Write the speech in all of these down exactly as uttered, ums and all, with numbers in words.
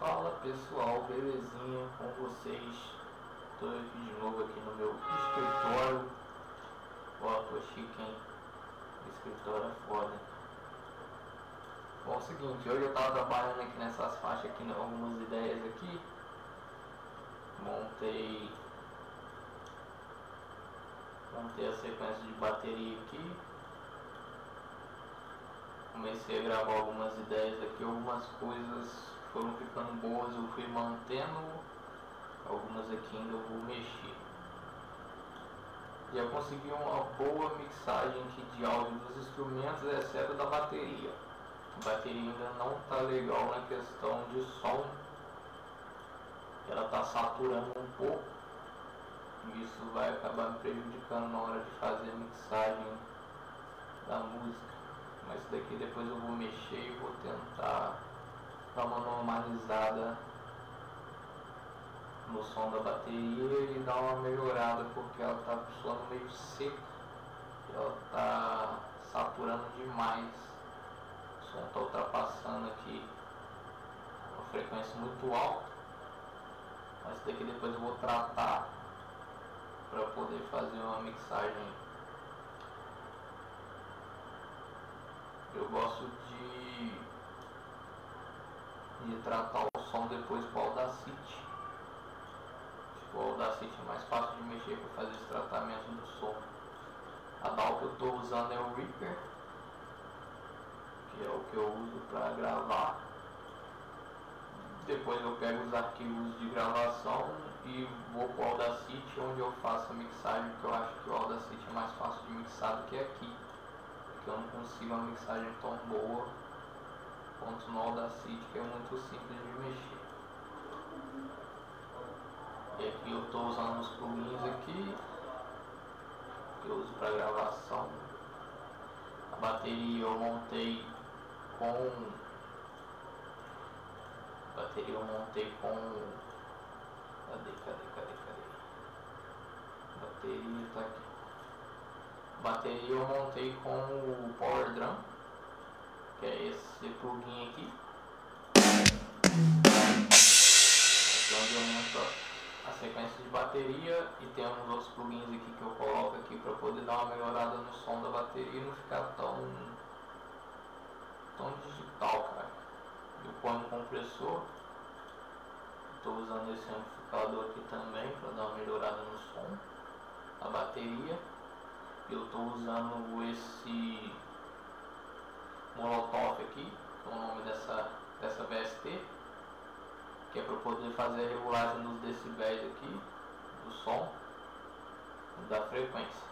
Fala pessoal, belezinha com vocês? Estou aqui de novo aqui no meu escritório. Ó, tô chique, hein? O escritório é foda. Bom, é o seguinte, hoje eu tava trabalhando aqui nessas faixas aqui, algumas ideias aqui. Montei Montei a sequência de bateria aqui. Comecei a gravar algumas ideias aqui, algumas coisas foram ficando boas, eu fui mantendo, algumas aqui ainda eu vou mexer. Já consegui uma boa mixagem aqui de áudio dos instrumentos, exceto da bateria. A bateria ainda não está legal na questão de som, ela está saturando um pouco, e isso vai acabar me prejudicando na hora de fazer a mixagem da música. Mas isso daqui depois eu vou mexer e vou tentar dar uma normalizada no som da bateria e dar uma melhorada, porque ela está soando meio seca, ela está saturando demais, o som está ultrapassando aqui uma frequência muito alta. Mas isso daqui depois eu vou tratar para poder fazer uma mixagem. Eu gosto de, de tratar o som depois com o Audacity. Tipo, o Audacity é mais fácil de mexer para fazer esse tratamento do som. A D A W que eu estou usando é o Reaper, que é o que eu uso para gravar. Depois eu pego os arquivos de gravação e vou para o Audacity, onde eu faço a mixagem, porque eu acho que o Audacity é mais fácil de mixar do que aqui. Eu não consigo uma mixagem tão boa quanto no Audacity, que é muito simples de mexer. E aqui eu estou usando os plugins aqui que eu uso para gravação. A bateria eu montei com a bateria eu montei com cadê, cadê, cadê, cadê? A bateria está aqui. Bateria eu montei com o Power Drum, que é esse plugin aqui, aqui onde eu monto a sequência de bateria, e tem uns outros plugins aqui que eu coloco aqui para poder dar uma melhorada no som da bateria e não ficar tão tão digital, cara. Eu ponho um compressor, estou usando esse amplificador aqui também para dar uma melhorada no som da bateria. Eu estou usando esse Molotov aqui, que é o nome dessa, dessa V S T, que é para poder fazer a regulagem dos decibéis aqui, do som, da frequência.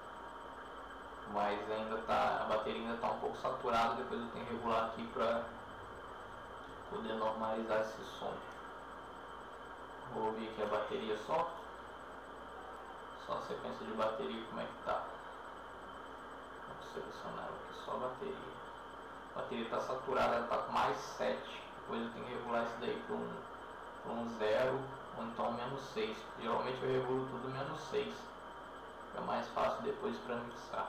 Mas ainda tá, a bateria ainda está um pouco saturada, depois eu tenho que regular aqui para poder normalizar esse som. Vou ouvir aqui a bateria só, só a sequência de bateria, como é que tá. Selecionar aqui só a bateria. A bateria está saturada, ela está com mais sete. Depois eu tenho que regular isso daí para um, para um zero ou então menos seis. Geralmente eu regulo tudo menos seis. É mais fácil depois para mixar.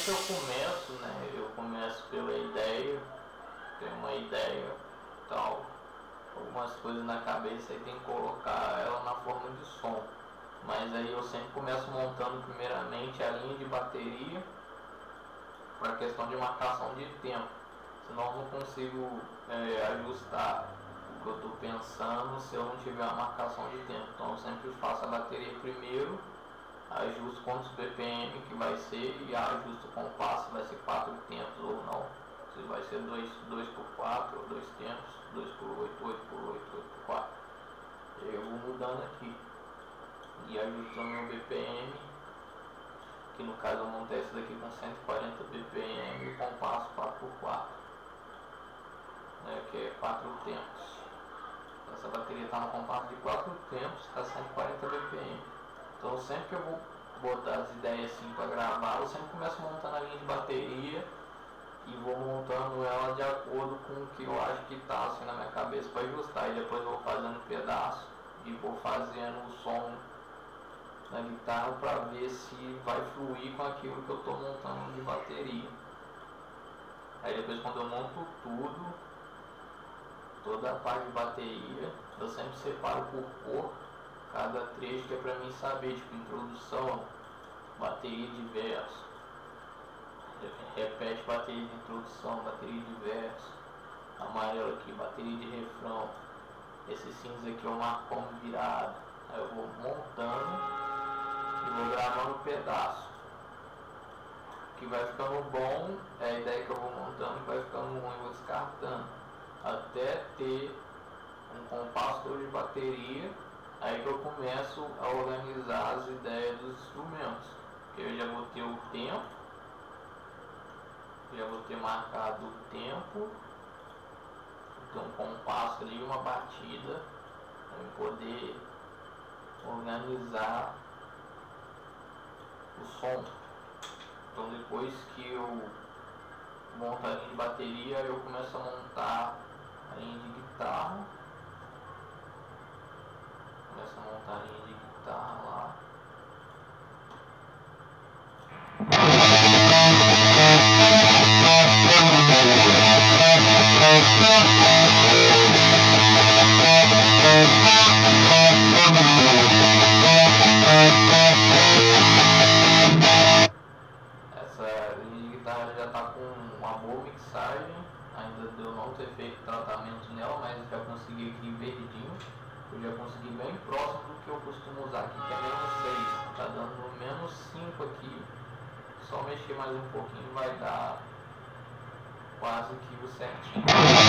sempre eu começo, né, eu começo pela ideia, tenho uma ideia tal, algumas coisas na cabeça e tem que colocar ela na forma de som. Mas aí eu sempre começo montando primeiramente a linha de bateria para questão de marcação de tempo, senão eu não consigo é, ajustar o que eu estou pensando se eu não tiver uma marcação de tempo. Então eu sempre faço a bateria primeiro, ajusto quantos B P M que vai ser e ajusto o compasso, se vai ser quatro tempos ou não, se vai ser dois por quatro ou dois tempos, dois por oito, oito por oito, oito por quatro. Eu vou mudando aqui e ajustando meu B P M, que no caso eu montei esse daqui com cento e quarenta B P M e compasso quatro por quatro, né, que é quatro tempos. Essa bateria está no compasso de quatro tempos, está cento e quarenta B P M. Então sempre que eu vou botar as ideias assim para gravar, eu sempre começo montando a linha de bateria e vou montando ela de acordo com o que eu acho que está assim na minha cabeça para ajustar, e depois eu vou fazendo um pedaço e vou fazendo o som na guitarra para ver se vai fluir com aquilo que eu estou montando de bateria. Aí depois, quando eu monto tudo, toda a parte de bateria, eu sempre separo por cor cada trecho, que é para mim saber, tipo introdução, bateria de verso, repete bateria de introdução, bateria de verso, amarelo aqui, bateria de refrão, esse cinza aqui eu marco como virado. Aí eu vou montando e vou gravando um pedaço. O que vai ficando bom é a ideia que eu vou montando, e vai ficando ruim, eu vou descartando, até ter um compasso todo de bateria. Aí que eu começo a organizar as ideias dos instrumentos, porque eu já vou ter o tempo, já vou ter marcado o tempo, então um compasso ali, uma batida, para eu poder organizar o som. Então depois que eu monto a linha de bateria, eu começo a montar a linha de guitarra, começo a montar a linha de guitarra lá. Essa linha de guitarra já está com uma boa mixagem, ainda deu não ter feito tratamento nela, mas já consegui aqui verdinho. Eu já consegui bem próximo do que eu costumo usar aqui, que é menos seis. Está dando menos cinco aqui. Só mexer mais um pouquinho vai dar quase que o certinho.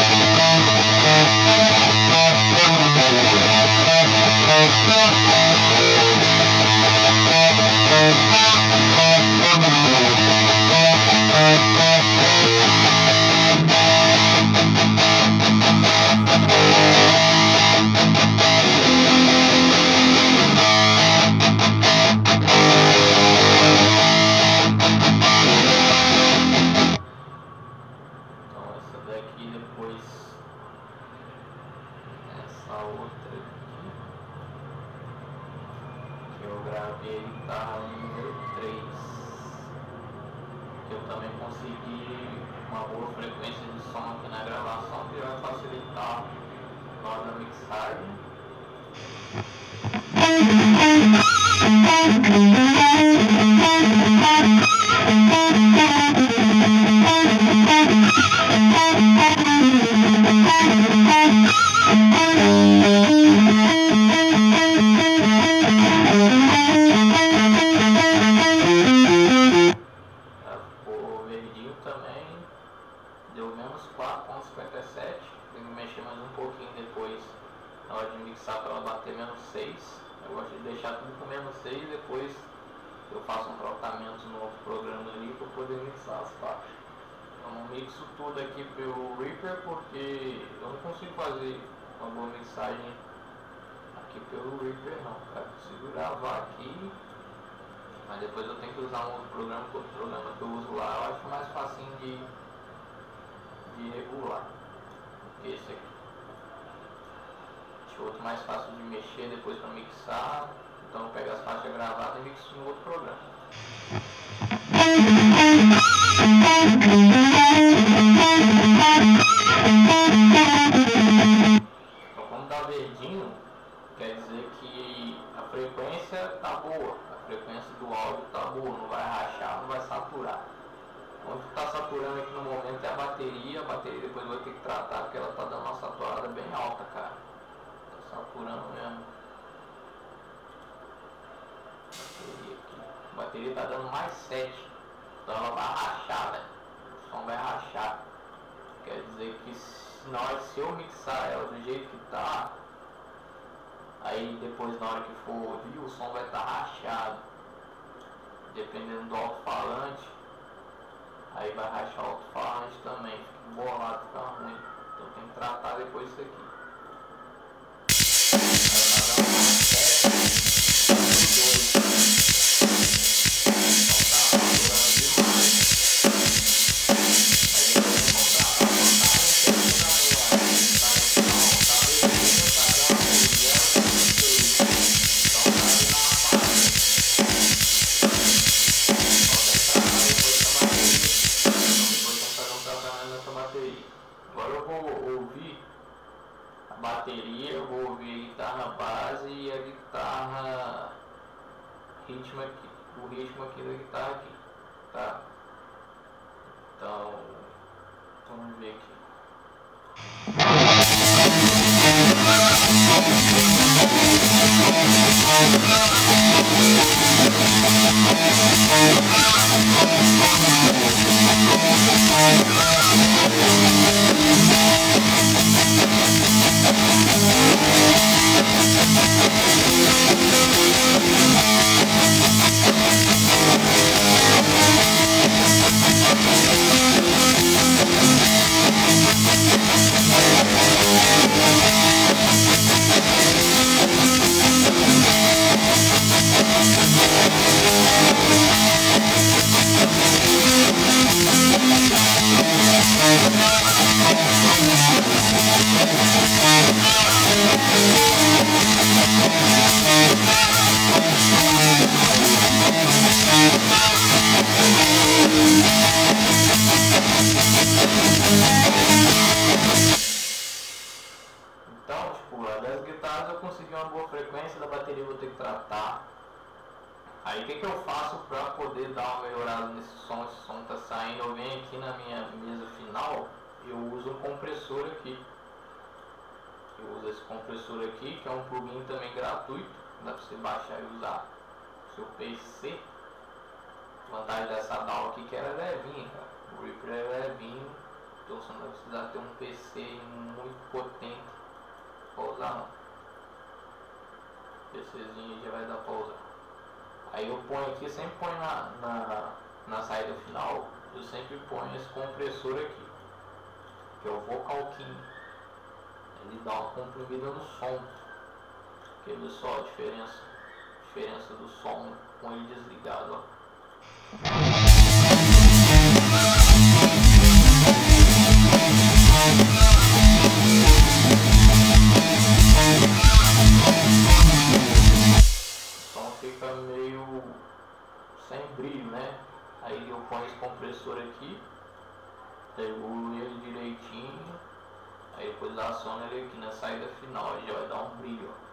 Tudo aqui pelo Reaper, porque eu não consigo fazer uma boa mixagem aqui pelo Reaper não, cara. Eu consigo gravar aqui, mas depois eu tenho que usar um outro programa, que outro programa que eu uso lá eu acho mais facinho de, de regular que esse aqui. Acho outro mais fácil de mexer depois para mixar, então eu pego as faixas gravadas e mixo no outro programa. saturando aqui no momento é a bateria. A bateria depois vai ter que tratar porque ela tá dando uma saturada bem alta, cara. Tá saturando mesmo. Bateria aqui. A bateria tá dando mais sete. Então ela vai rachar, velho. O som vai rachar. Quer dizer que se, na hora, se eu mixar ela do jeito que tá, aí depois na hora que for ouvir o som vai estar tá rachado. Dependendo do alto-falante, aí vai rachar o alto-falante também. Fica embolado, fica ruim. Então tem que tratar depois isso aqui. Agora eu vou ouvir a bateria, eu vou ouvir a guitarra base e a guitarra ritmo aqui, o ritmo aqui da guitarra aqui, tá? Então, vamos ver aqui. Então, tipo, das guitarras eu consegui uma boa frequência, da bateria eu vou ter que tratar. Aí o que, que eu faço para poder dar uma melhorada nesse som? Esse som tá saindo, eu venho aqui na minha mesa final, eu uso um compressor aqui. Eu uso esse compressor aqui, que é um plugin também gratuito, dá para você baixar e usar no seu P C. A vantagem dessa D A W aqui que ela é levinha, cara. O Reaper é levinho, então você não vai precisar ter um P C muito potente para usar não. PCzinho já vai dar para usar. Aí eu ponho aqui, sempre ponho na, na, na saída final, eu sempre ponho esse compressor aqui, que é o Vocal King. Ele dá uma comprimida no som. Quer ver só a diferença? A diferença do som com ele desligado, ó. O som fica meio sem brilho, né? Aí eu ponho esse compressor aqui, regulo ele direitinho, aí depois aciono ele aqui na saída final, ele já vai dar um brilho, ó.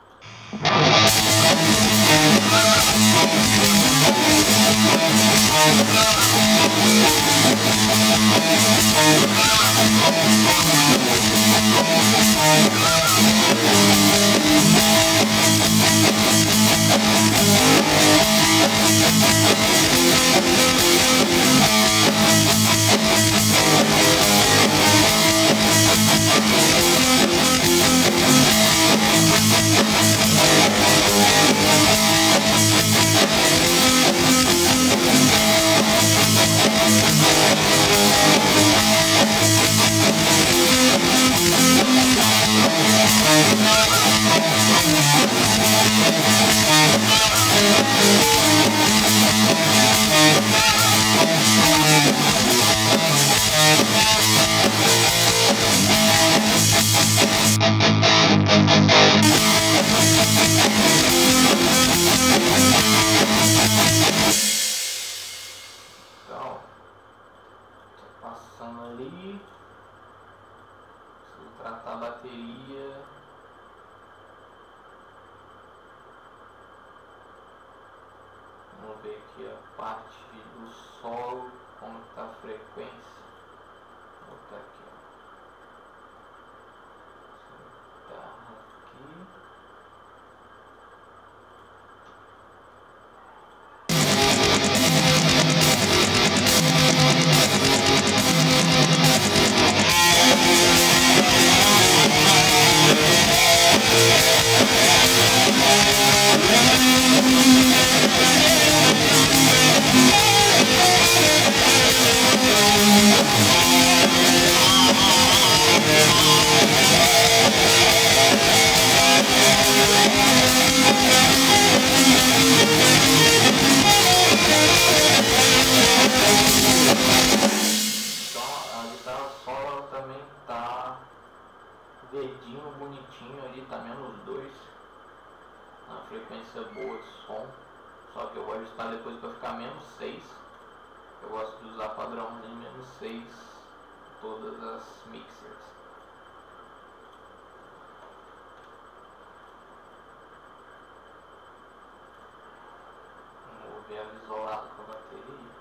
Passando ali, preciso tratar a bateria. Vamos ver aqui a parte do solo, como está a frequência. frequência boa de som, só que eu vou ajustar depois para ficar menos seis. Eu gosto de usar padrãozinho menos seis em todas as mixers. Vou ver ela isolada com a bateria.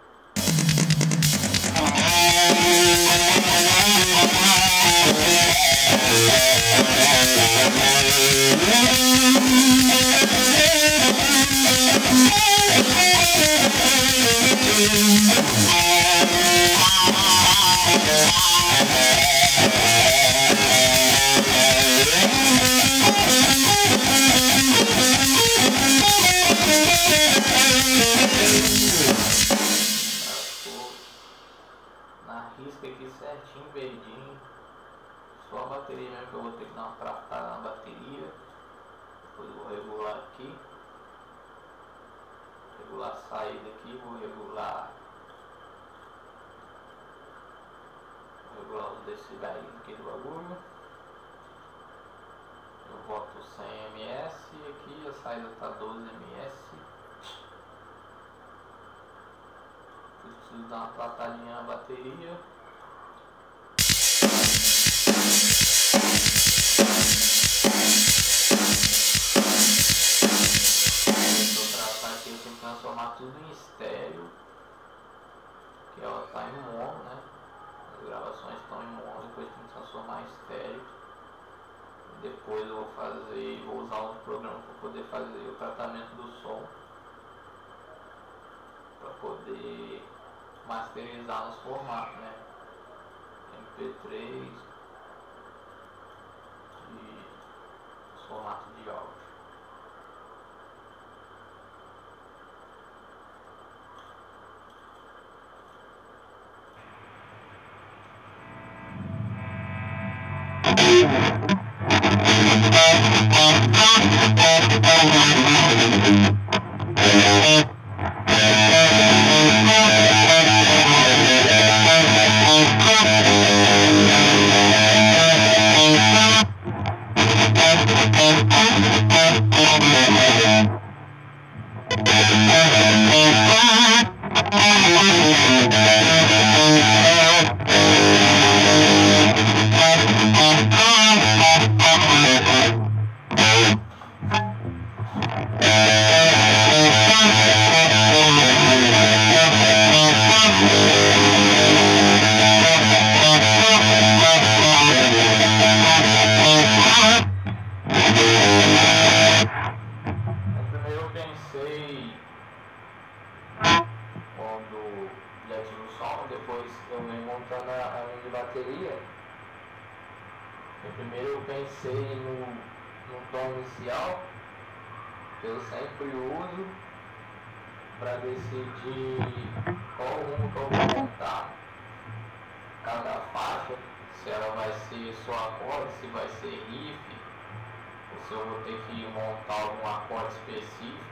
Na risca aqui certinho, verdinho. Só a bateria mesmo que eu vou ter que dar uma tratada na bateria. Depois eu vou regular aqui. Regular a saída aqui, vou regular. Vou regular os decibéis aqui do bagulho. Eu boto cem milímetros aqui, a saída está doze milímetros. Preciso dar uma tratadinha na bateria. Vou tratar aqui, eu tenho que transformar tudo em estéreo, que ela está em mono, né? As gravações estão em mono, depois tem que transformar em estéreo. Depois eu vou fazer, vou usar outro programa para poder fazer o tratamento do som, para poder masterizar nos formatos, né? M P três e os formatos de áudio. Primeiro eu pensei no, no tom inicial, que eu sempre uso para decidir qual rumo que eu vou montar cada faixa, se ela vai ser só acorde, se vai ser riff, ou se eu vou ter que montar algum acorde específico.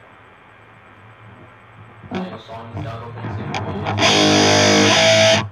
Aí o som inicial que eu pensei foi esse.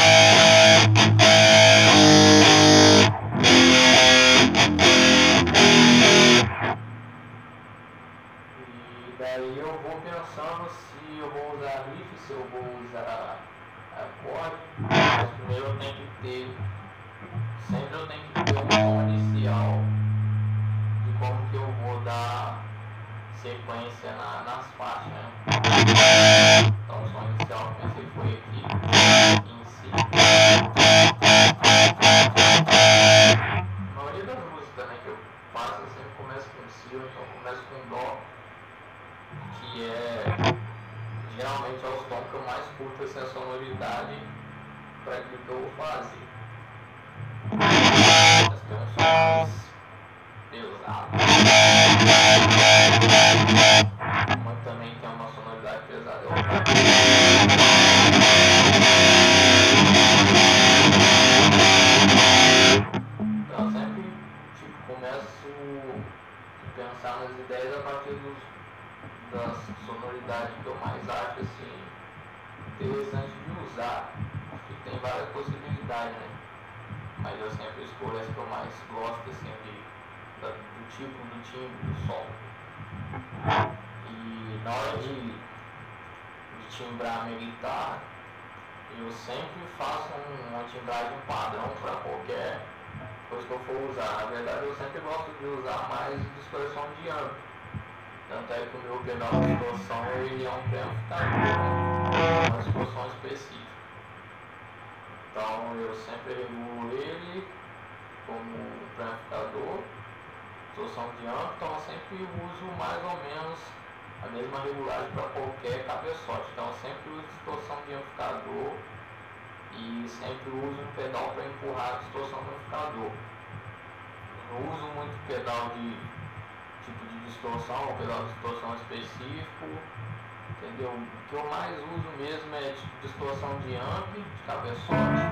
Daí eu vou pensando se eu vou usar riff, se eu vou usar acorde, mas primeiro eu tenho que ter, sempre eu tenho que ter um som inicial de como que eu vou dar sequência na, nas faixas, né? Então o som inicial que eu pensei foi aqui, em si. A maioria das músicas também que eu faço, eu sempre começo com si, então eu começo com dó, que é geralmente é os tons que eu mais curto, assim, a sonoridade para aquilo que eu vou fazer. Mas tem um som mais pesado, mas também tem uma sonoridade pesada. Então eu sempre tipo, começo a pensar nas ideias a partir dos das sonoridades que eu mais acho assim interessante de usar. Acho que tem várias possibilidades, né? Mas eu sempre escolho as que eu mais gosto assim de, da, do tipo, do timbre, do som. na hora de, de timbrar minha guitarra, eu sempre faço um, uma timbragem padrão para qualquer coisa que eu for usar. Na verdade, eu sempre gosto de usar mais distorção de âmbito. Tanto é que o meu pedal de distorção ele é um pré-amplificador, uma distorção específica. Então eu sempre regulo ele como um pré-amplificador, distorção de âmbito, então eu sempre uso mais ou menos a mesma regulagem para qualquer cabeçote. Então eu sempre uso distorção de amplificador e sempre uso um pedal para empurrar a distorção do amplificador. Eu uso muito pedal de tipo de distorção, um pedal de distorção específico, entendeu? O que eu mais uso mesmo é tipo distorção de amp, de cabeçote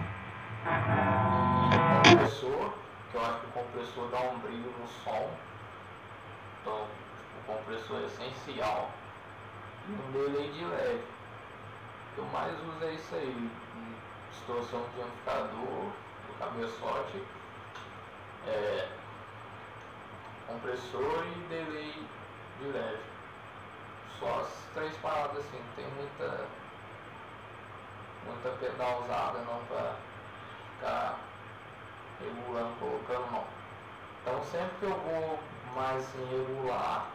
e compressor, que eu acho que o compressor dá um brilho no som, então tipo, o compressor é essencial, e um delay de leve. O que eu mais uso é isso aí, distorção de amplificador, do cabeçote, é, compressor e delay de leve. Só as três paradas assim, não tem muita muita pedalzada não pra ficar regulando, colocando não. Então sempre que eu vou mais assim, regular,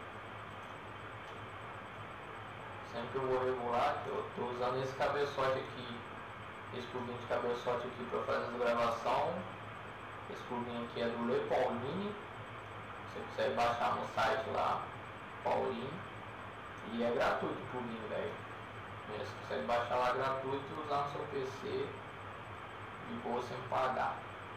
sempre que eu vou regular, eu tô usando esse cabeçote aqui, esse plugin de cabeçote aqui para fazer a gravação. Esse plugin aqui é do Le Pauline. Você consegue baixar no site lá, Pauline, e é gratuito o plugin, velho. Você consegue baixar lá gratuito e usar no seu P C de boa sem pagar.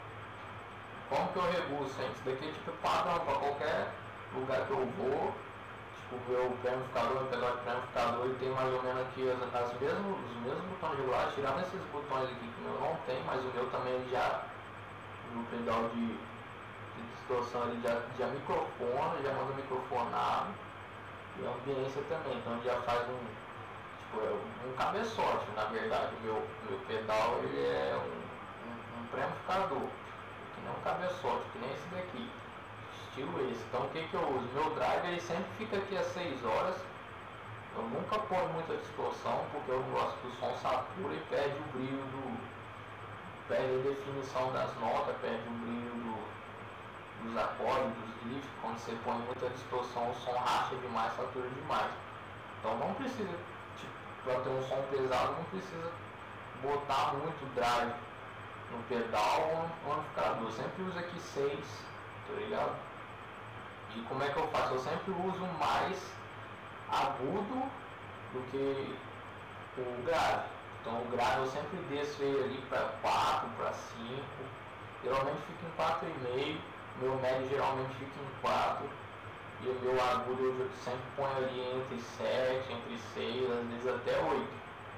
Como que eu regulo sempre? Isso daqui é tipo padrão para qualquer lugar que eu vou. Tipo, o meu pré-amplificador, meu pedal de pré-amplificador, ele tem mais ou menos aqui as, as mesmos, os mesmos botões regulares, tirando esses botões aqui que o meu não tem, mas o meu também já, no pedal de de distorção ele já, já microfona, já manda microfonado, e a ambiência também, então ele já faz um, tipo, é um cabeçote, na verdade. O meu, meu pedal ele é um, um, um pré-amplificador, que nem um cabeçote, que nem esse daqui, estilo esse. Então o que que eu uso? Meu driver ele sempre fica aqui às seis horas, eu nunca ponho muita distorção, porque eu gosto que o som satura e perde o brilho do, perde a definição das notas, perde o brilho do dos acordes, dos riffs. Quando você põe muita distorção, o som racha demais, satura demais. Então não precisa, tipo, para ter um som pesado, não precisa botar muito drive no pedal ou no amplificador. Eu sempre uso aqui seis, tá ligado? E como é que eu faço? Eu sempre uso mais agudo do que o grave. Então o grave eu sempre desço ele ali para quatro, para cinco, geralmente fica em quatro e meio. Meu médio geralmente fica em quatro e o meu agudo eu sempre ponho ali entre sete, entre seis, às vezes até oito.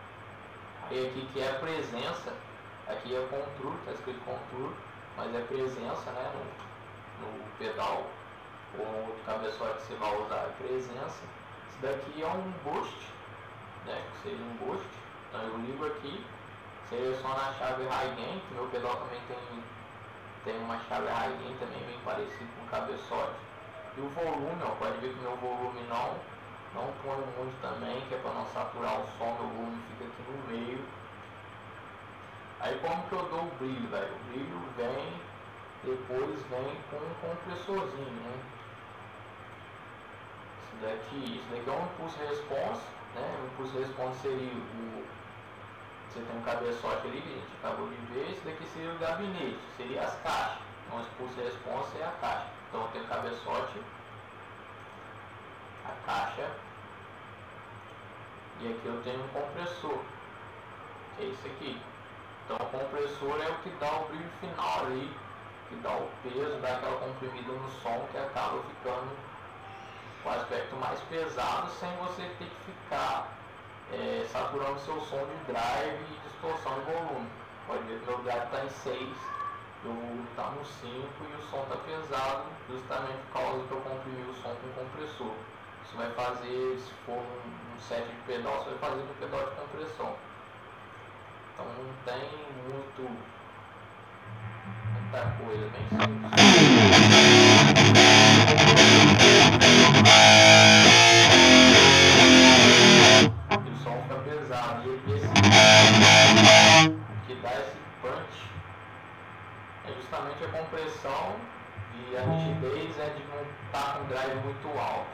Aí aqui que é a presença, aqui é controle, está escrito controle, mas é presença, né, no, no pedal ou outro cabeçote que você vai usar, é presença. Isso daqui é um boost, né, que seja um boost. Então eu ligo aqui, seleciono a chave high gain, que meu pedal também tem tem uma chave high gain também bem parecido com o cabeçote. E o volume, ó, pode ver que meu volume não, não põe muito também, que é para não saturar o som, meu volume fica aqui no meio. Aí como que eu dou o brilho, velho? O brilho vem, depois vem com um compressorzinho, né? Isso daqui, isso daqui é um impulso response, né? O impulso response seria o... Você tem um cabeçote ali que a gente acabou de ver, esse daqui seria o gabinete, seria as caixas. Então o impulso response é a caixa. Então eu tenho o cabeçote, a caixa, e aqui eu tenho um compressor, que é esse aqui. Então o compressor é o que dá o brilho final ali, que dá o peso, dá aquela comprimida no som que acaba ficando com o aspecto mais pesado, sem você ter que ficar É, saturando seu som de drive e distorção de volume. Pode ver que meu drive está em seis, o volume está no cinco e o som está pesado, justamente por causa que eu comprimi o som com o compressor. Você vai fazer, se for um, um set de pedal, você vai fazer no pedal de compressão. Então não tem muito muita coisa, bem simples. esse punch é justamente a compressão, e a nitidez é de não estar com drive muito alto.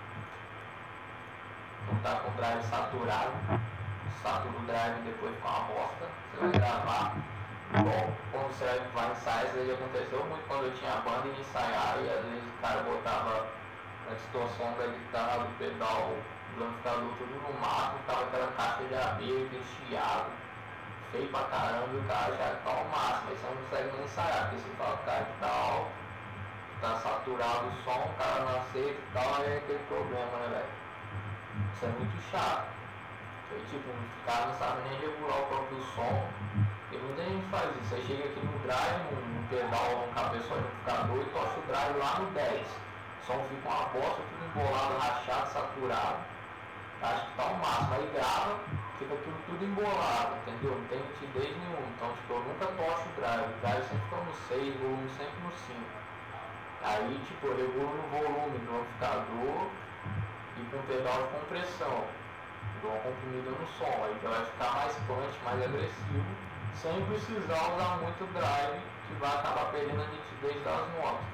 Não estar com drive saturado. Satura o drive e depois com uma bosta. Você vai gravar. Bom, quando você vai ensaiar, isso aí aconteceu muito quando eu tinha banda e ensaiar, e às vezes o cara botava a distorção da guitarra, do pedal, do amplificador tudo no máximo, tava aquela caixa de abelha, aquele chiado, feio pra caramba, e o cara já tá ao máximo, aí você não consegue nem ensaiar, porque você fala, cara, que tá alto, tá saturado o som, o cara não aceita e tal, é aquele problema, né, velho? Isso é muito chato. Aí, tipo, o cara não sabe nem regular o próprio som. E muita gente faz isso. Você chega aqui no drive, no pedal, no cabeçote de amplificador e tocha o drive lá no dez. O som fica uma bosta, tudo embolado, rachado, saturado. Acho que tá o máximo. Aí grava, fica tudo, tudo embolado, entendeu? Não tem nitidez nenhuma. Então, tipo, eu nunca tocho o drive. O drive sempre fica no seis, o volume sempre no cinco. Aí, tipo, eu regulo no volume do amplificador e com pedal de compressão. Dou uma comprimida no som, aí já vai ficar mais punch, mais agressivo, sem precisar usar muito drive, que vai acabar perdendo a nitidez das notas.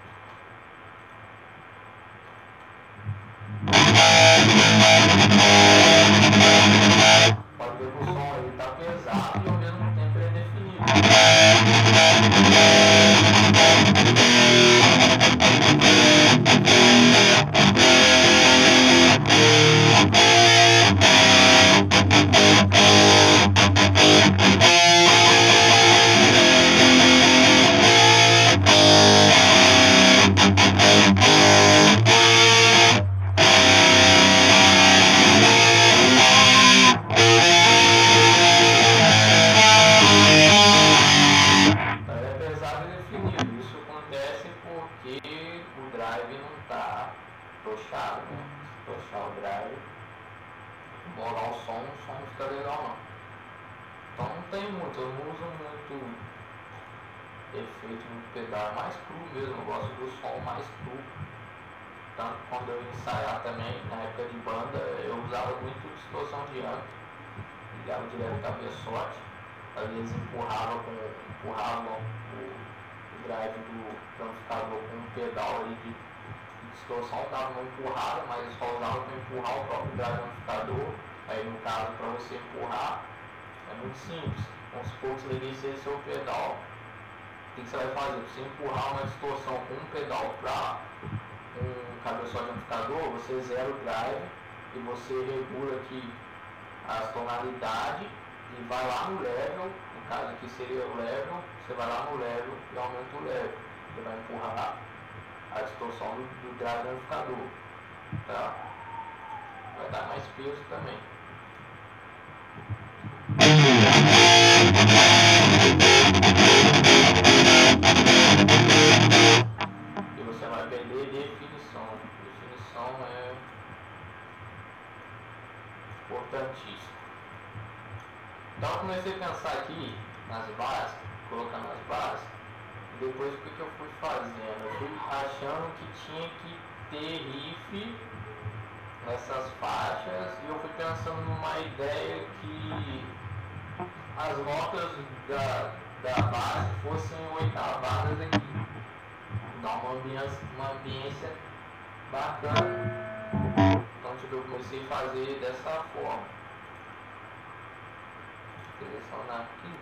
Pode ver que o som ele tá pesado e ao mesmo tempo ele é definido. Efeito no pedal mais cru mesmo, eu gosto do som mais cru. Tanto quando eu ia ensaiar também, na época de banda, eu usava muito distorção de amp, ligava direto o cabeçote, às vezes empurrava, com, empurrava o, o drive do amplificador com um pedal ali de, de distorção, dava uma empurrada, mas só usava para empurrar o próprio drive do amplificador. Aí no caso, para você empurrar, é muito simples. Vamos supor que você liga esse seu pedal. O que você vai fazer? Você empurrar uma distorção com um pedal para um cabeçote de amplificador, você zera o drive e você regula aqui as tonalidades e vai lá no level, no caso aqui seria o level, você vai lá no level e aumenta o level. Você vai empurrar a distorção do, do drive do amplificador. Tá? Vai dar mais peso também. E você vai perder definição. Definição é importantíssimo. Então eu comecei a pensar aqui nas bases, colocando as bases, e depois o que, que eu fui fazendo? Eu fui achando que tinha que ter riff nessas faixas, e eu fui pensando numa ideia que as notas da, da base fossem oitavadas aqui, dar uma ambiência, uma ambiência bacana. Então tipo, eu comecei a fazer dessa forma. Selecionar aqui.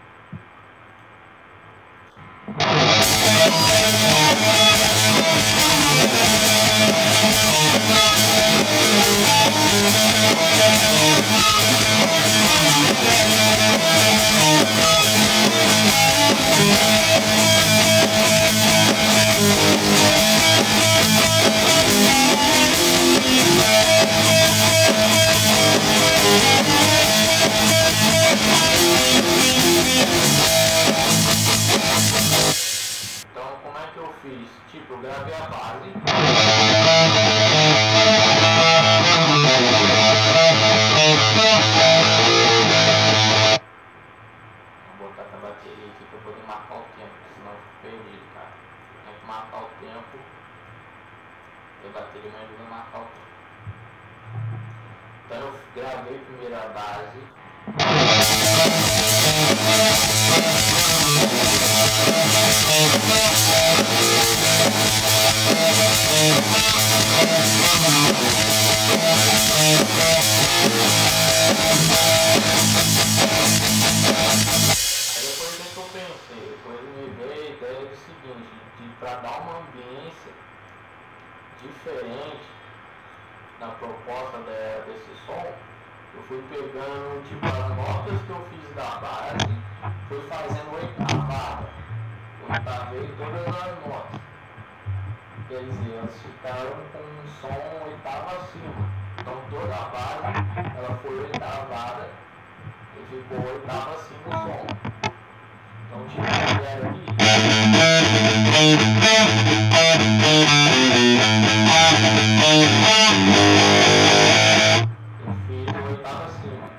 Então, como é que eu fiz? Tipo, eu gravei a base. Vou botar a bateria aqui para poder marcar o tempo, senão eu fico perdido, cara. Tem que marcar o tempo. E a bateria me ajuda a marcar o tempo. Então eu gravei primeiro a base. diferente na proposta de, desse som. Eu fui pegando tipo as notas que eu fiz da base, fui fazendo oitavada. Oitavei todas as notas. Quer dizer, elas ficaram com um som oitava acima. Então toda a base ela foi oitavada e ficou oitava acima o som. Então tipo a ideia aqui. Eu fiz o oitava acima.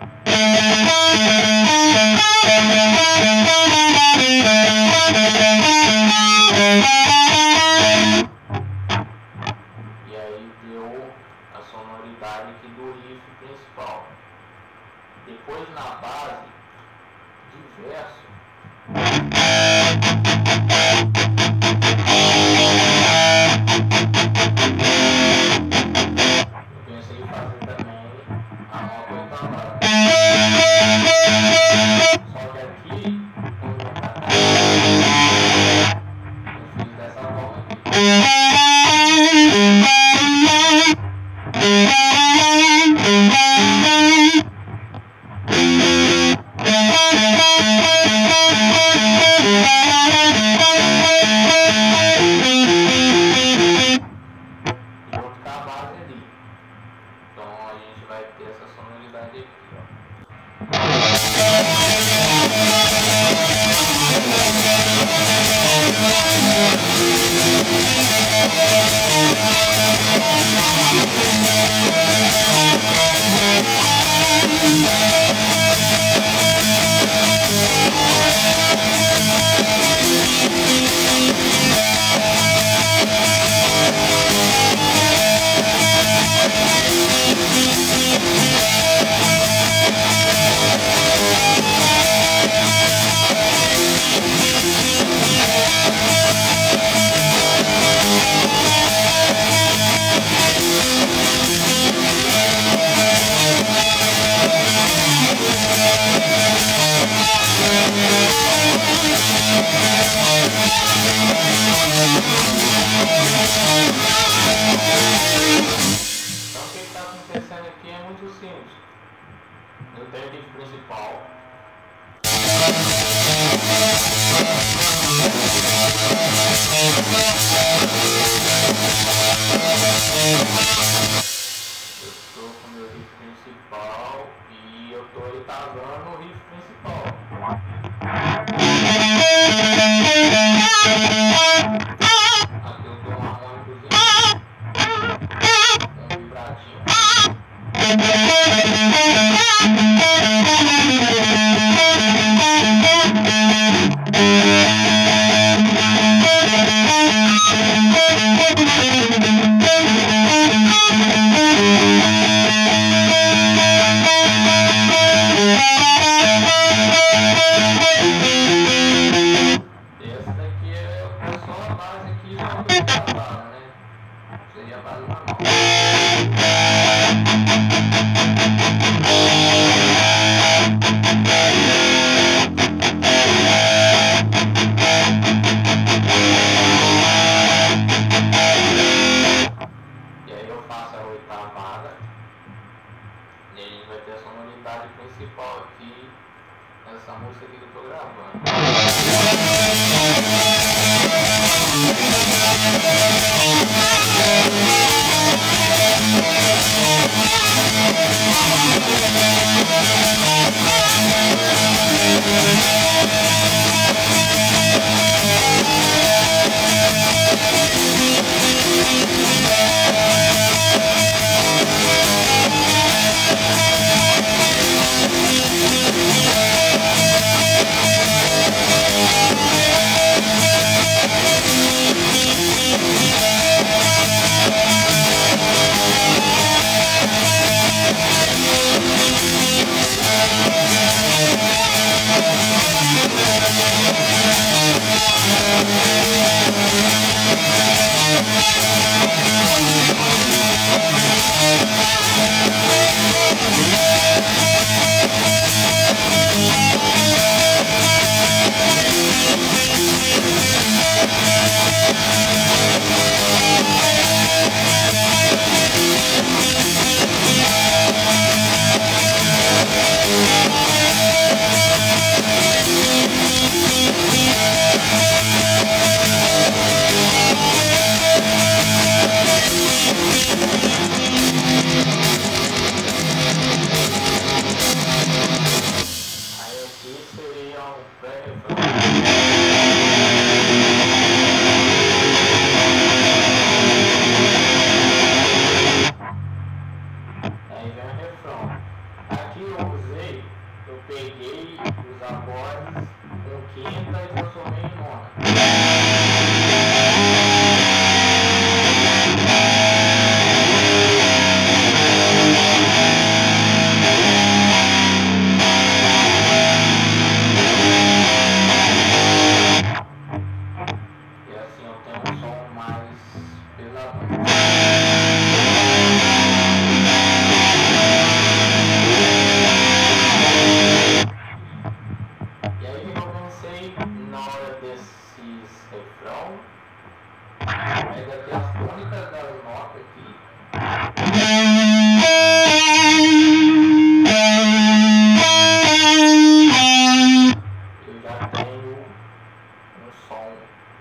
E aí deu a sonoridade aqui do riff principal. Depois na base de verso, eu pensei em fazer também a nota oitavada. Só que aqui, quando eu tacar, eu fiz dessa forma aqui. Então o que está acontecendo aqui é muito simples. Eu tenho o riff principal. Eu estou com o meu riff principal e eu estou oitavando o riff principal. Aqui eu dou um harmônicozinho, um vibradinho. Essa daqui é só a base aqui, só que eu gravava, né? Seria a base normal. E aí eu faço a oitavada e aí a gente vai ter a sonoridade principal aqui nessa música aqui que eu tô gravando. quinta e transformei em nona. E assim eu tenho um som mais pesadão. E aí o que eu pensei na hora desses refrão é daqui as tônicas das notas aqui. Eu já tenho um som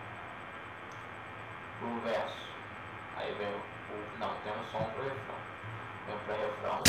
pro verso. Aí vem o. Não, tem um som pro refrão. Vem pro refrão.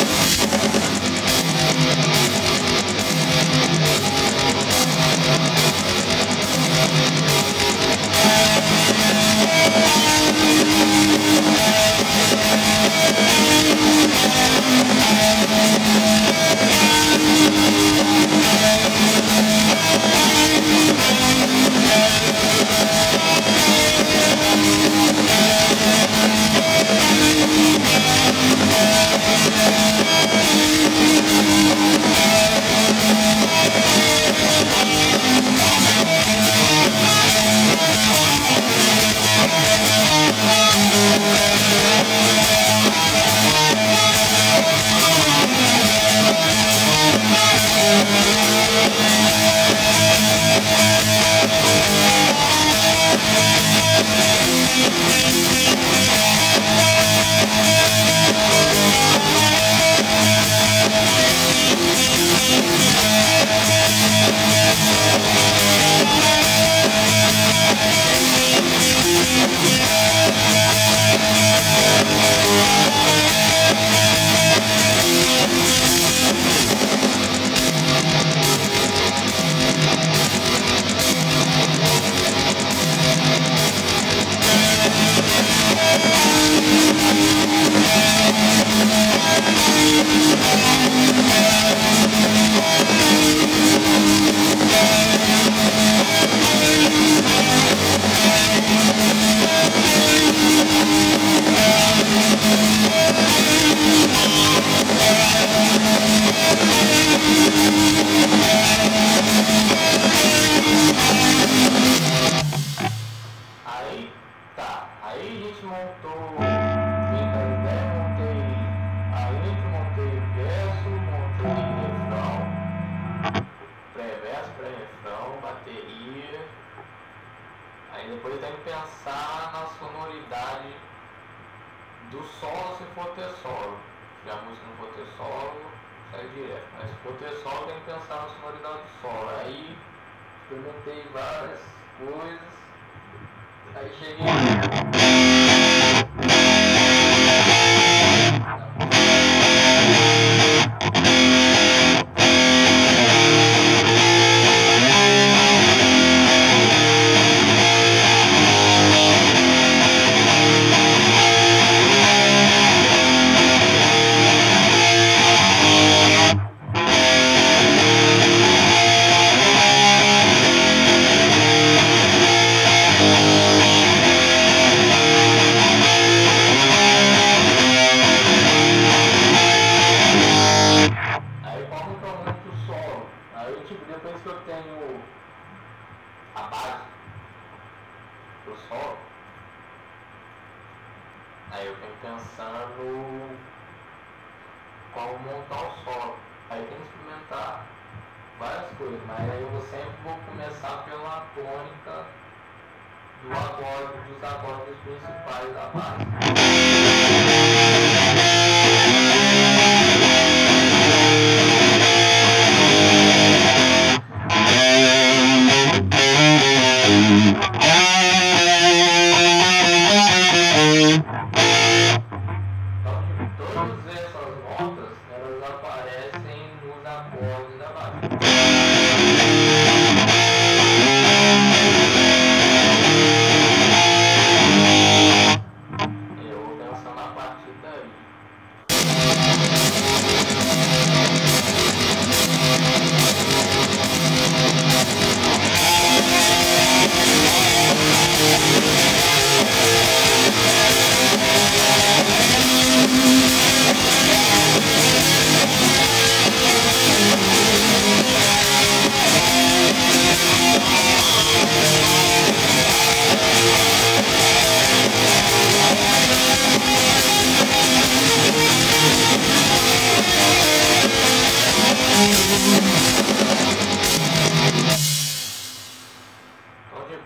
Aí tá, aí a gente montou, vem da ideia, montei a intro, montei o verso, montei o refrão, pré-verso, pré-refrão, bateria. Aí depois tem que pensar na sonoridade do solo se for ter solo. Se a música não for ter solo, sai direto. Mas se for ter solo, tem que pensar na sonoridade do solo. Aí experimentei várias coisas. Aí cheguei a base do solo, aí eu venho pensando como montar o solo. Aí tem que experimentar várias coisas, mas aí eu sempre vou começar pela tônica do acorde, dos acordes principais da base.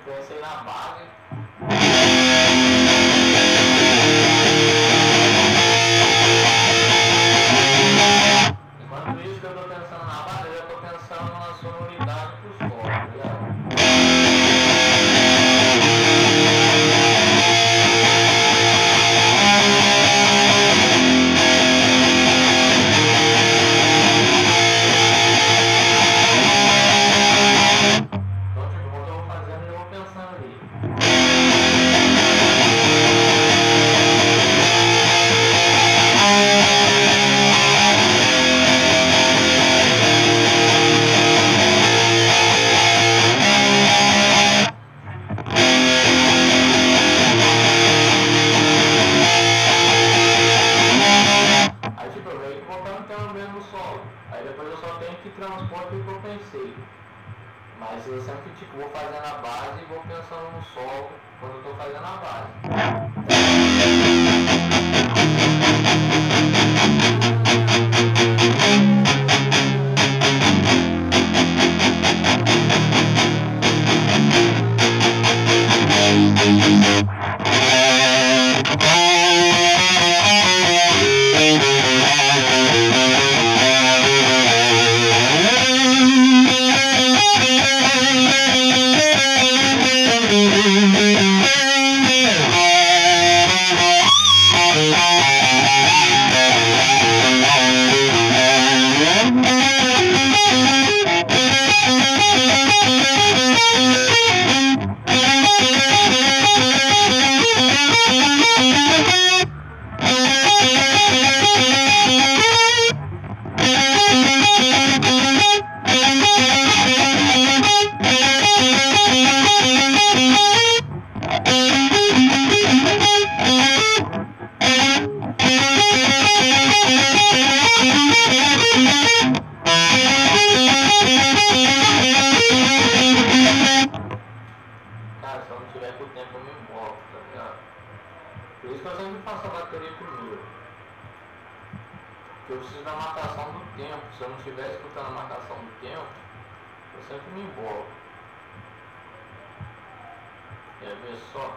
Pensei na base. Enquanto isso que eu tô pensando na base, eu tô pensando na sonoridade pro som, tá ligado? Mas eu sempre tipo, vou fazendo a base e vou pensando no solo quando eu tô fazendo a base. Cara, se eu não tiver com o tempo eu me embolo, tá ligado? Por isso que eu sempre faço a bateria primeiro. Porque eu preciso da marcação do tempo. Se eu não estiver escutando a marcação do tempo, eu sempre me embolo. Quer ver só?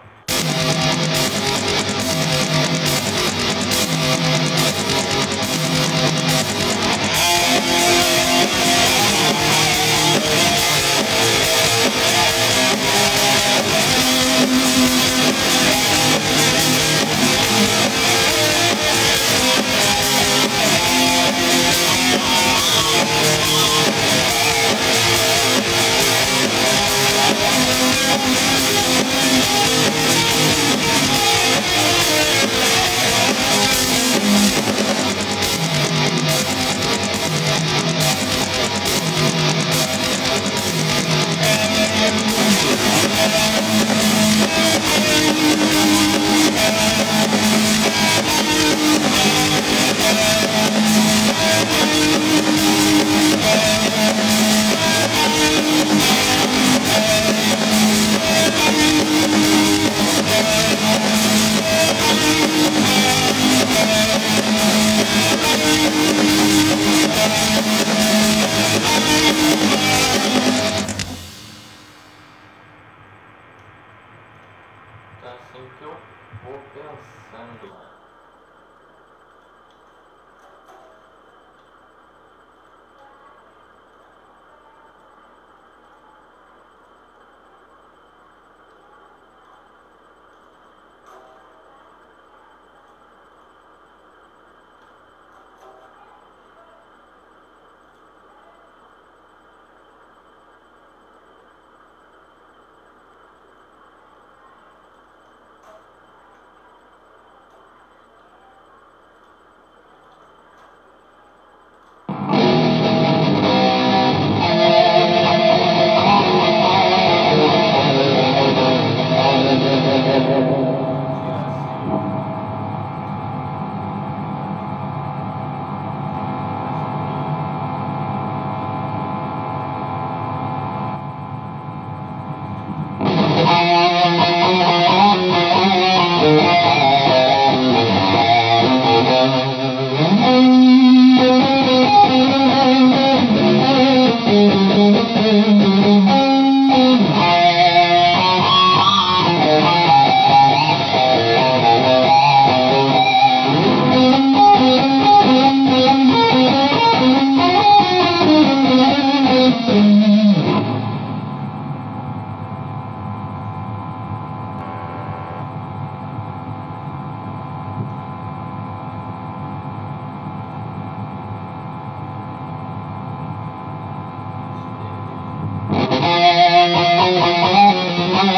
Então assim que eu vou pensando.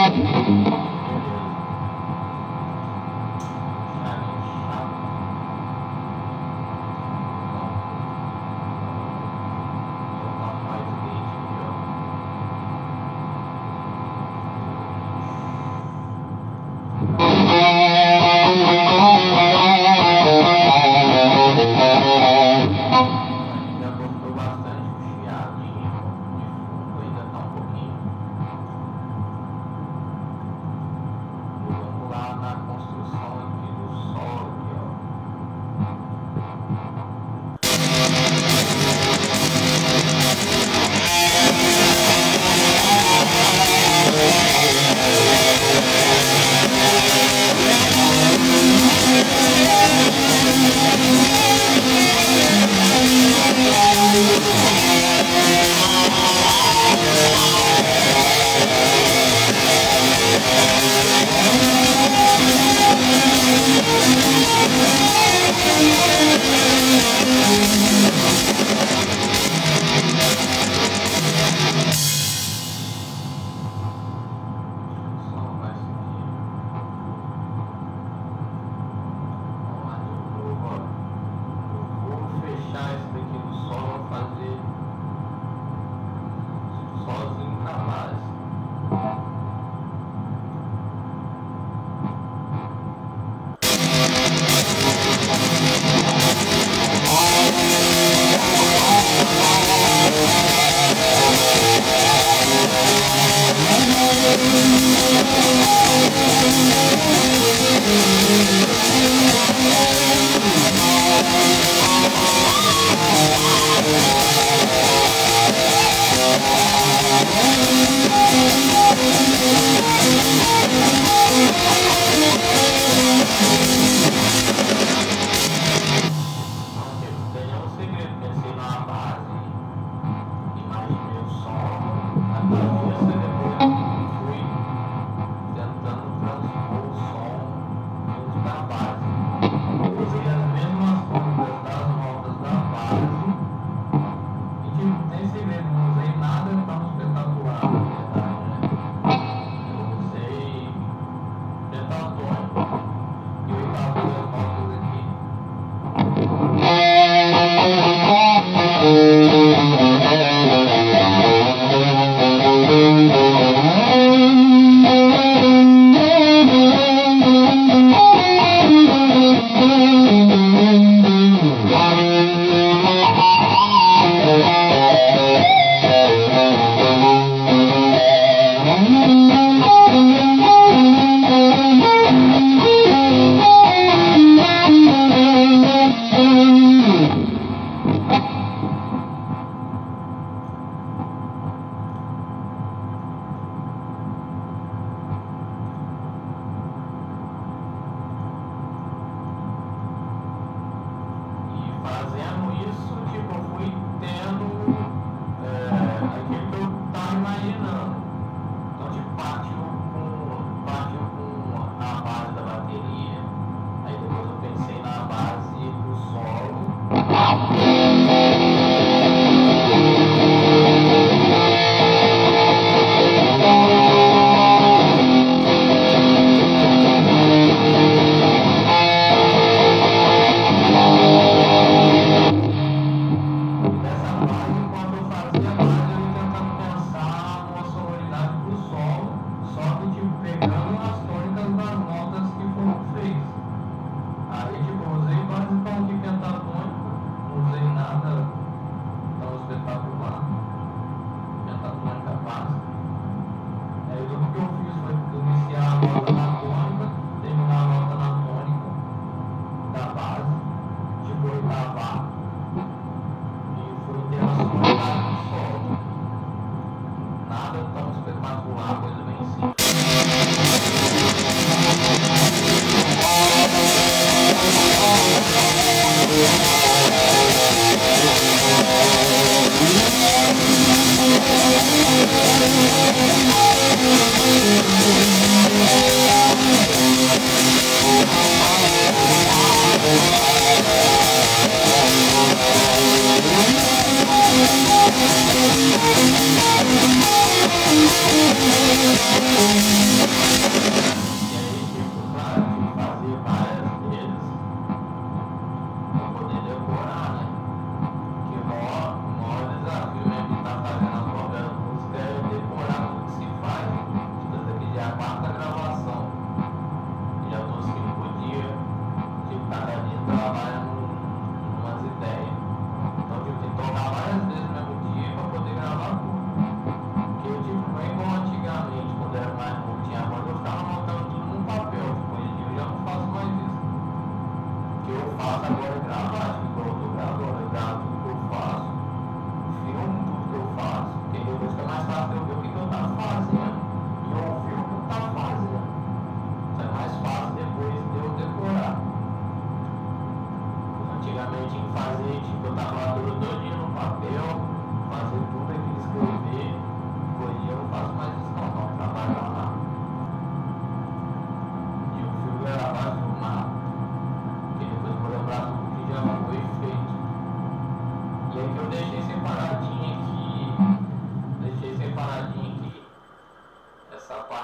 Thank you.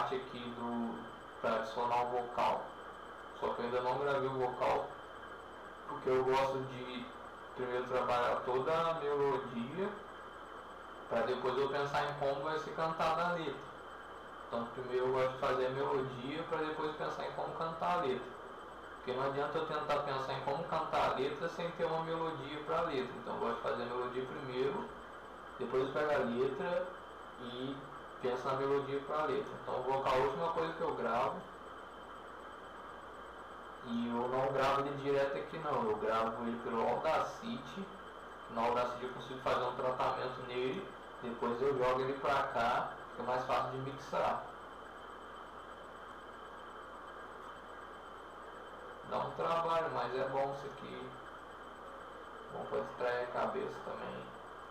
parte aqui do para adicionar o vocal. Só que eu ainda não gravei o vocal porque eu gosto de primeiro trabalhar toda a melodia para depois eu pensar em como vai ser cantada a letra. Então primeiro eu gosto de fazer a melodia para depois pensar em como cantar a letra. Porque não adianta eu tentar pensar em como cantar a letra sem ter uma melodia para a letra. Então eu gosto de fazer a melodia primeiro, depois eu pego a letra e penso na melodia para a letra. Então o vocal é a última coisa que eu gravo. E eu não gravo ele direto aqui não, eu gravo ele pelo Audacity. No Audacity eu consigo fazer um tratamento nele, depois eu jogo ele pra cá, fica mais fácil de mixar. Dá um trabalho, mas é bom isso aqui. Bom pra distrair a cabeça também.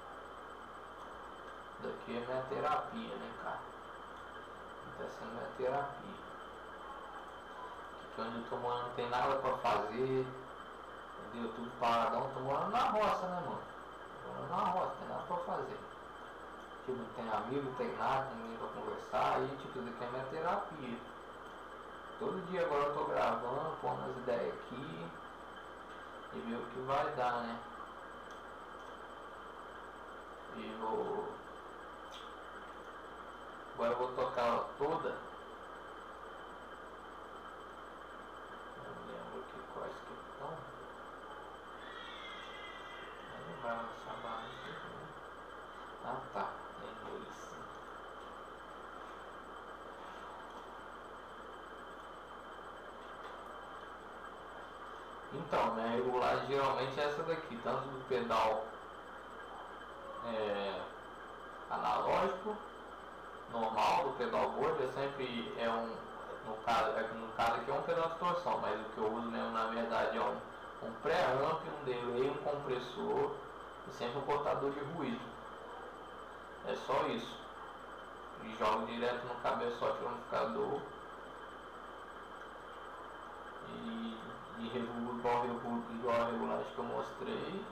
Daqui é minha terapia, né, cara? Tá sendo minha terapia. Aqui onde eu tô morando não tem nada pra fazer, entendeu? Tudo paradão. Tô morando na roça, né, mano? Tô morando na roça, não tem nada pra fazer. Tipo, não tem amigo, não tem nada, tem ninguém pra conversar. Aí, tipo, isso daqui é minha terapia. Todo dia agora eu tô gravando, pondo as ideias aqui e ver o que vai dar, né? E vou... Agora eu vou tocar ela toda. Não lembro aqui quais que estão. Não vai essa barra aqui, né? Ah tá, tem dois. Então, minha regulagem geralmente é essa daqui, tanto do pedal é, analógico, normal, do pedal board, é sempre é um, no caso, é, no caso aqui é um pedal de torção, mas o que eu uso mesmo na verdade é um, um pré-amp, um delay, um compressor e sempre um cortador de ruído. É só isso. E jogo direto no cabeçote do amplificador e, e regulo igual, igual a regulagem que eu mostrei.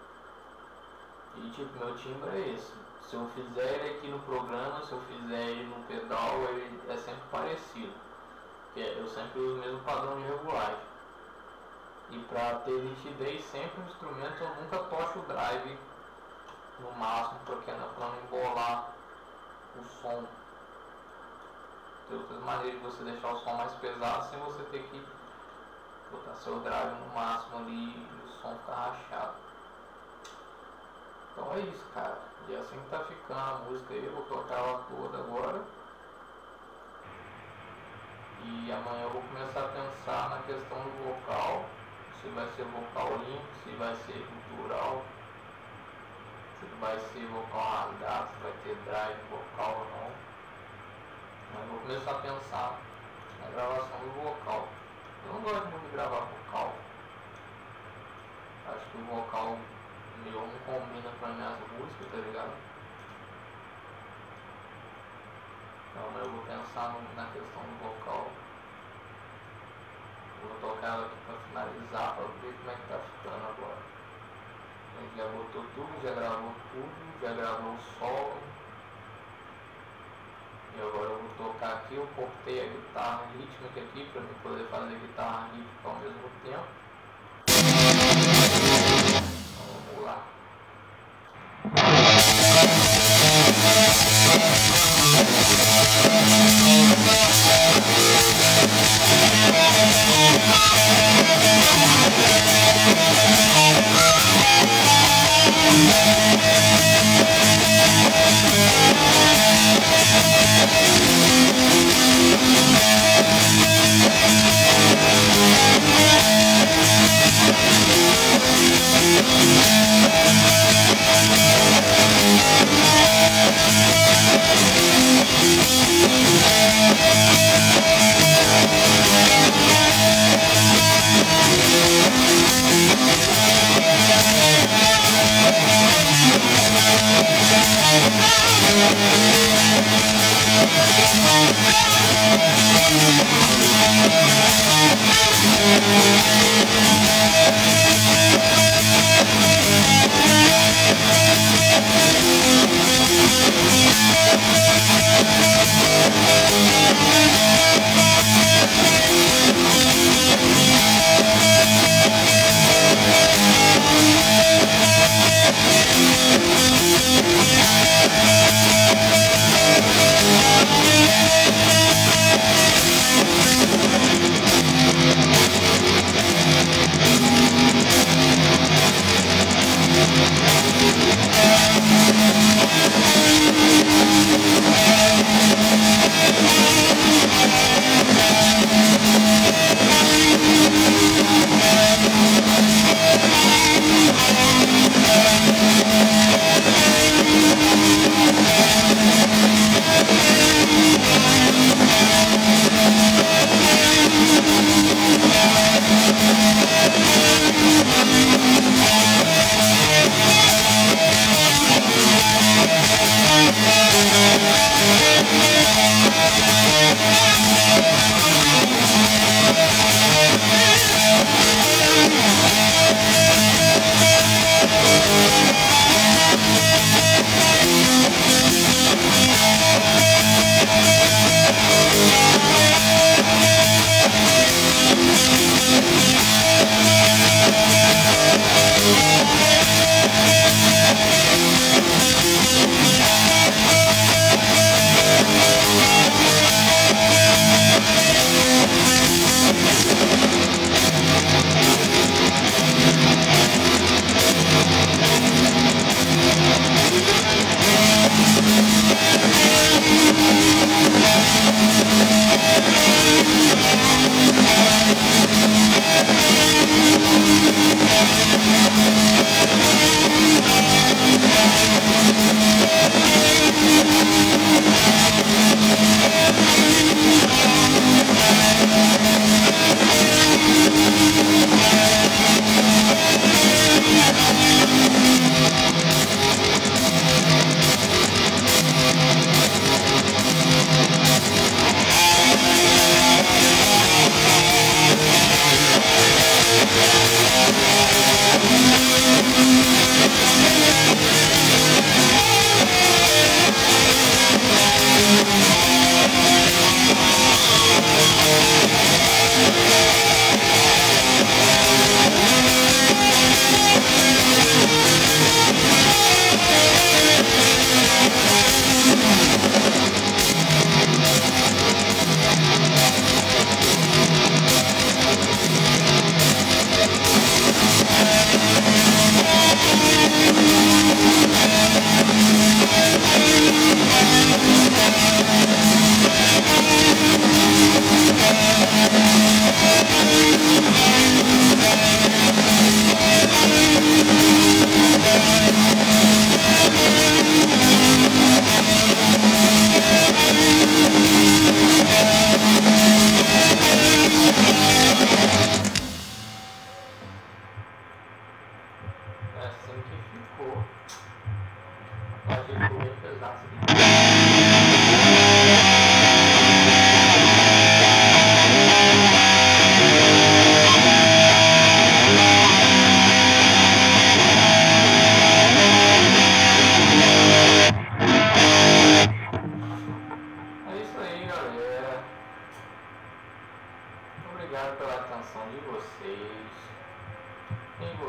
E tipo, meu timbre é esse. Se eu fizer ele aqui no programa, se eu fizer ele no pedal, ele é sempre parecido. Eu sempre uso o mesmo padrão de regulagem. E para ter nitidez sempre no instrumento, eu nunca tocho o drive no máximo, porque não para não embolar o som. Tem outras maneiras de você deixar o som mais pesado sem você ter que botar seu drive no máximo ali e o som ficar rachado. Então é isso, cara. E assim que tá ficando a música aí, eu vou tocar ela toda agora. E amanhã eu vou começar a pensar na questão do vocal. Se vai ser vocal limpo, se vai ser cultural, se vai ser vocal rasgado, se vai ter drive vocal ou não. Mas eu vou começar a pensar na gravação do vocal. Eu não gosto muito de gravar vocal. Acho que o vocal meu não combina com as minhas músicas, tá ligado? Então eu vou pensar no, na questão do vocal. Eu vou tocar ela aqui pra finalizar, pra ver como é que tá ficando agora. A gente já botou tudo, já gravou tudo, já gravou o solo. E agora eu vou tocar aqui, eu cortei a guitarra rítmica aqui pra mim poder fazer guitarra rítmica ao mesmo tempo. Então vamos lá. We'll be right back.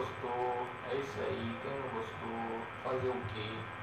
gostou, é isso aí. Quem não gostou, fazer o quê?